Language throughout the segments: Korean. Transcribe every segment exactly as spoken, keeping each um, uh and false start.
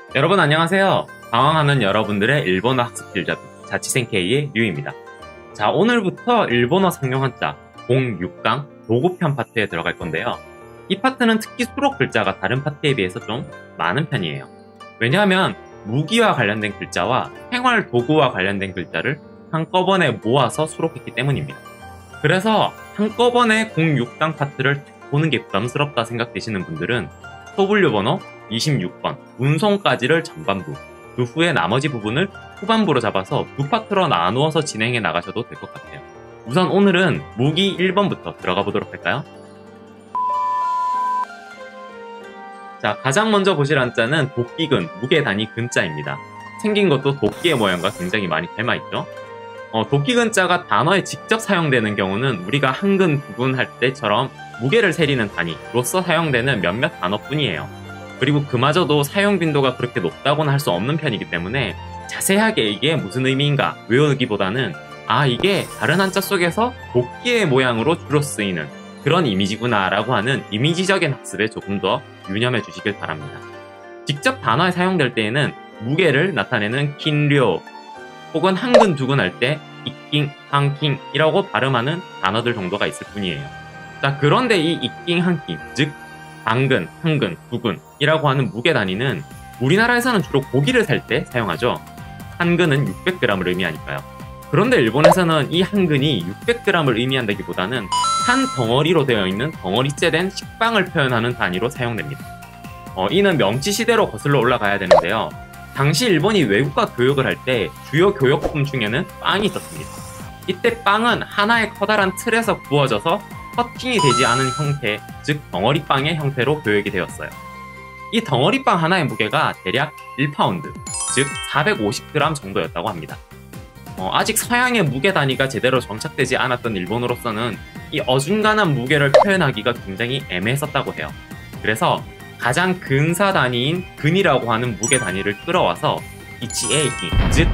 여러분 안녕하세요. 방황하는 여러분들의 일본어 학습 길잡이 자취생 K의 류입니다. 자, 오늘부터 일본어 상용 한자 공육 강 도구편 파트에 들어갈 건데요. 이 파트는 특히 수록 글자가 다른 파트에 비해서 좀 많은 편이에요. 왜냐하면 무기와 관련된 글자와 생활 도구와 관련된 글자를 한꺼번에 모아서 수록했기 때문입니다. 그래서 한꺼번에 공육 강 파트를 보는 게 부담스럽다 생각되시는 분들은 소분류 번호 이십육 번 운송까지를 전반부, 그 후에 나머지 부분을 후반부로 잡아서 두 파트로 나누어서 진행해 나가셔도 될 것 같아요. 우선 오늘은 무기 일 번부터 들어가 보도록 할까요? 자, 가장 먼저 보실 한자는 도끼근, 무게 단위 근자입니다. 생긴 것도 도끼의 모양과 굉장히 많이 닮아있죠? 어, 도끼근자가 단어에 직접 사용되는 경우는 우리가 한근, 두근 할 때처럼 무게를 세리는 단위로서 사용되는 몇몇 단어뿐이에요. 그리고 그마저도 사용 빈도가 그렇게 높다고는 할 수 없는 편이기 때문에 자세하게 이게 무슨 의미인가 외우기보다는 아, 이게 다른 한자 속에서 도끼의 모양으로 주로 쓰이는 그런 이미지구나 라고 하는 이미지적인 학습에 조금 더 유념해 주시길 바랍니다. 직접 단어에 사용될 때에는 무게를 나타내는 킨료 혹은 한근 두근 할 때 이킹, 한킹 이라고 발음하는 단어들 정도가 있을 뿐이에요. 자, 그런데 이 이킹, 한킹, 즉 당근, 한근, 두근 이라고 하는 무게 단위는 우리나라에서는 주로 고기를 살 때 사용하죠. 한근은 육백 그램을 의미하니까요. 그런데 일본에서는 이 한근이 육백 그램을 의미한다기보다는 한 덩어리로 되어 있는 덩어리째 된 식빵을 표현하는 단위로 사용됩니다. 어, 이는 명치 시대로 거슬러 올라가야 되는데요. 당시 일본이 외국과 교역을 할 때 주요 교역품 중에는 빵이 있었습니다. 이때 빵은 하나의 커다란 틀에서 구워져서 커팅이 되지 않은 형태, 즉 덩어리빵의 형태로 교역이 되었어요. 이 덩어리빵 하나의 무게가 대략 일 파운드, 즉 사백오십 그램 정도였다고 합니다. 어, 아직 서양의 무게 단위가 제대로 정착되지 않았던 일본으로서는 이 어중간한 무게를 표현하기가 굉장히 애매했었다고 해요. 그래서 가장 근사 단위인 근이라고 하는 무게 단위를 끌어와서 이치에이키, 즉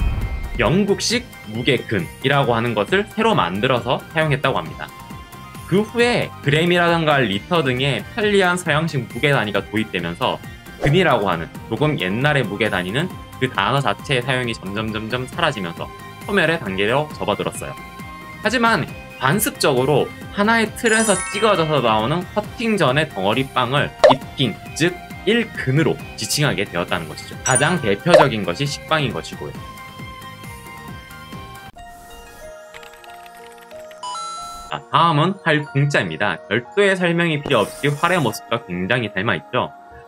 영국식 무게근이라고 하는 것을 새로 만들어서 사용했다고 합니다. 그 후에 그램이라던가 리터 등의 편리한 서양식 무게 단위가 도입되면서 근이라고 하는 조금 옛날의 무게 단위는 그 단어 자체의 사용이 점점 점점 사라지면서 소멸의 단계로 접어들었어요. 하지만 관습적으로 하나의 틀에서 찍어져서 나오는 커팅 전의 덩어리빵을 입긴, 즉 일 근으로 지칭하게 되었다는 것이죠. 가장 대표적인 것이 식빵인 것이고요. 자, 다음은 활궁자입니다. 별도의 설명이 필요 없이 활의 모습과 굉장히 닮아있죠.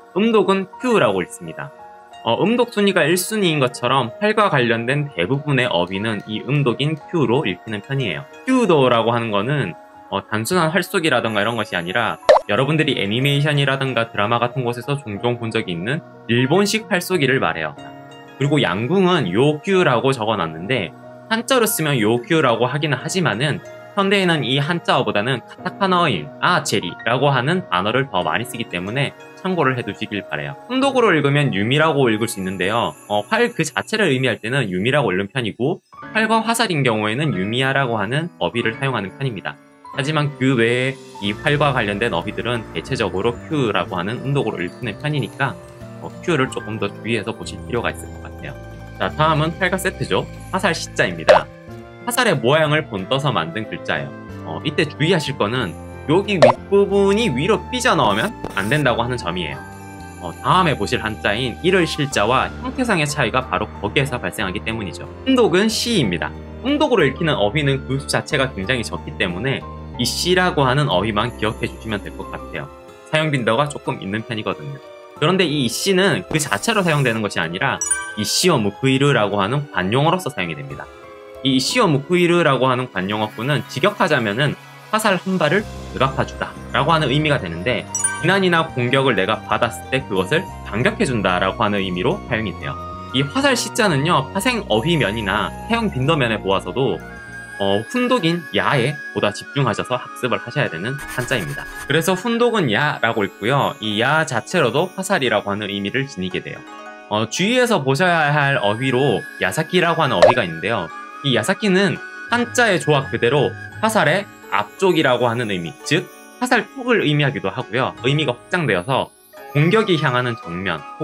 음독은 Q라고 읽습니다. 어, 음독 순위가 일 순위인 것처럼 활과 관련된 대부분의 어휘는 이 음독인 Q로 읽히는 편이에요. Q도라고 하는 거는 어, 단순한 활쏘기라던가 이런 것이 아니라 여러분들이 애니메이션이라던가 드라마 같은 곳에서 종종 본 적이 있는 일본식 활쏘기를 말해요. 그리고 양궁은 요큐라고 적어놨는데 한자로 쓰면 요큐라고 하기는 하지만은 현대에는 이 한자어보다는 카타카나어인 아체리라고 하는 단어를 더 많이 쓰기 때문에 참고를 해두시길 바래요. 음독으로 읽으면 유미라고 읽을 수 있는데요. 어, 활 그 자체를 의미할 때는 유미라고 읽는 편이고 활과 화살인 경우에는 유미야라고 하는 어휘를 사용하는 편입니다. 하지만 그 외에 이 활과 관련된 어휘들은 대체적으로 Q라고 하는 음독으로 읽히는 편이니까 어, Q를 조금 더 주의해서 보실 필요가 있을 것 같아요. 자, 다음은 활과 세트죠. 화살 시자입니다. 화살의 모양을 본떠서 만든 글자예요. 어, 이때 주의하실 거는 여기 윗부분이 위로 삐져나오면 안 된다고 하는 점이에요. 어, 다음에 보실 한자인 일을 실자와 형태상의 차이가 바로 거기에서 발생하기 때문이죠. 음독은 시입니다. 음독으로 읽히는 어휘는 그 수 자체가 굉장히 적기 때문에 이 시라고 하는 어휘만 기억해 주시면 될 것 같아요. 사용 빈도가 조금 있는 편이거든요. 그런데 이 시는 그 자체로 사용되는 것이 아니라 이 시오 무쿠이르라고 하는 관용어로서 사용이 됩니다. 이 시오 무쿠이르라고 하는 관용어구는 직역하자면은 화살 한 발을 대갚아주다 라고 하는 의미가 되는데 비난이나 공격을 내가 받았을 때 그것을 반격해준다 라고 하는 의미로 사용이 돼요. 이 화살 시자는요, 파생 어휘면이나 사용 빈도면에 보아서도 어, 훈독인 야에 보다 집중하셔서 학습을 하셔야 되는 한자입니다. 그래서 훈독은 야라고 읽고요. 이 야 자체로도 화살이라고 하는 의미를 지니게 돼요. 어, 주의해서 보셔야 할 어휘로 야사키라고 하는 어휘가 있는데요. 이 야사키는 한자의 조합 그대로 화살의 앞쪽이라고 하는 의미, 즉 화살톡을 의미하기도 하고요. 의미가 확장되어서 공격이 향하는 정면 혹은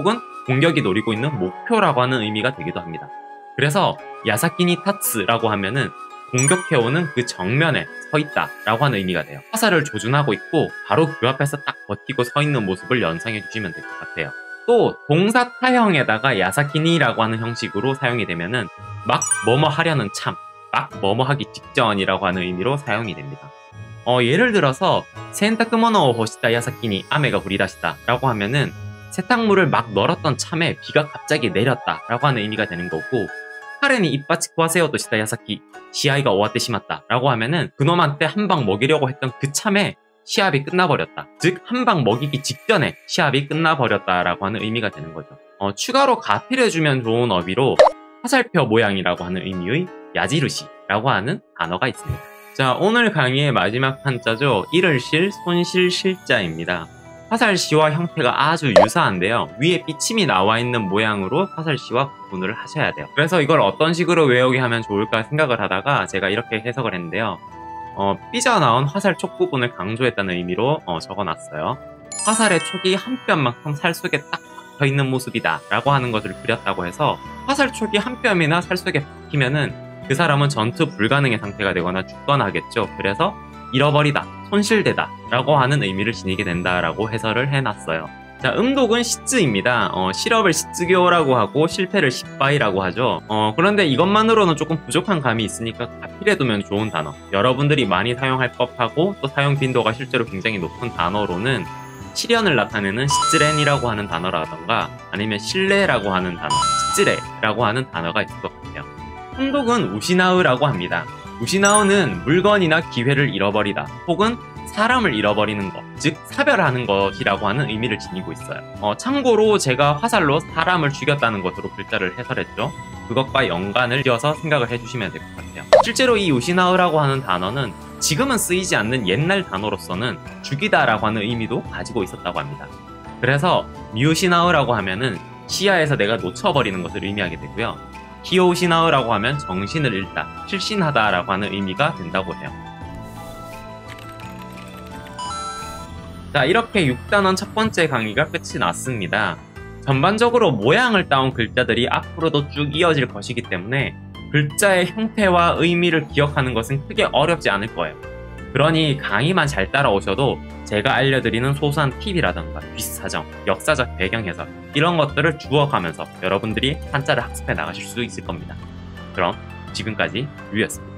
공격이 노리고 있는 목표라고 하는 의미가 되기도 합니다. 그래서 야사키니 타츠라고 하면은 공격해오는 그 정면에 서 있다 라고 하는 의미가 돼요. 화살을 조준하고 있고 바로 그 앞에서 딱 버티고 서 있는 모습을 연상해 주시면 될 것 같아요. 또 동사 타형에다가 야사키니라고 하는 형식으로 사용이 되면은 막 뭐뭐 하려는 참, 막 뭐뭐 하기 직전이라고 하는 의미로 사용이 됩니다. 어, 예를 들어서 센타크모노 호시다 야사키니 아메가 부리다시다 라고 하면은 세탁물을 막 널었던 참에 비가 갑자기 내렸다 라고 하는 의미가 되는 거고, 카렌이 이빠치 쿠와세요도 시다 야사키 시아이가 오와테 시마다 라고 하면은 그놈한테 한 방 먹이려고 했던 그 참에 시합이 끝나버렸다, 즉 한 방 먹이기 직전에 시합이 끝나버렸다 라고 하는 의미가 되는 거죠. 어, 추가로 가필해주면 좋은 어휘로 화살표 모양이라고 하는 의미의 야지르시 라고 하는 단어가 있습니다. 자, 오늘 강의의 마지막 한자죠. 이를실, 손실, 실자입니다. 화살시와 형태가 아주 유사한데요. 위에 삐침이 나와 있는 모양으로 화살시와 구분을 하셔야 돼요. 그래서 이걸 어떤 식으로 외우게 하면 좋을까 생각을 하다가 제가 이렇게 해석을 했는데요. 어, 삐져나온 화살 촉 부분을 강조했다는 의미로 어, 적어놨어요. 화살의 촉이 한 뼘만큼 살 속에 딱 박혀있는 모습이다 라고 하는 것을 그렸다고 해서 화살 촉이 한 뼘이나 살 속에 박히면은 그 사람은 전투 불가능의 상태가 되거나 죽거나 하겠죠. 그래서 잃어버리다, 손실되다 라고 하는 의미를 지니게 된다라고 해설을 해놨어요. 자, 음독은 시쯔입니다. 어, 실업을 시쯔교라고 하고 실패를 시빠이라고 하죠. 어, 그런데 이것만으로는 조금 부족한 감이 있으니까 가필해두면 좋은 단어, 여러분들이 많이 사용할 법하고 또 사용 빈도가 실제로 굉장히 높은 단어로는 시련을 나타내는 시쯔렌이라고 하는 단어라던가 아니면 신뢰라고 하는 단어, 시쯔레라고 하는 단어가 있을 것 같아요. 혼독은 우시나우라고 합니다. 우시나우는 물건이나 기회를 잃어버리다 혹은 사람을 잃어버리는 것, 즉 사별하는 것이라고 하는 의미를 지니고 있어요. 어, 참고로 제가 화살로 사람을 죽였다는 것으로 글자를 해설했죠. 그것과 연관을 지어서 생각을 해주시면 될 것 같아요. 실제로 이 우시나우라고 하는 단어는 지금은 쓰이지 않는 옛날 단어로서는 죽이다라고 하는 의미도 가지고 있었다고 합니다. 그래서 미우시나우라고 하면은 시야에서 내가 놓쳐버리는 것을 의미하게 되고요. 기오우시나우라고 하면 정신을 잃다, 실신하다 라고 하는 의미가 된다고 해요. 자, 이렇게 육 단원 첫 번째 강의가 끝이 났습니다. 전반적으로 모양을 따온 글자들이 앞으로도 쭉 이어질 것이기 때문에 글자의 형태와 의미를 기억하는 것은 크게 어렵지 않을 거예요. 그러니 강의만 잘 따라오셔도 제가 알려드리는 소소한 팁이라던가 뒷사정, 역사적 배경 해설 이런 것들을 주워가면서 여러분들이 한자를 학습해 나가실 수 있을 겁니다. 그럼 지금까지 유였습니다.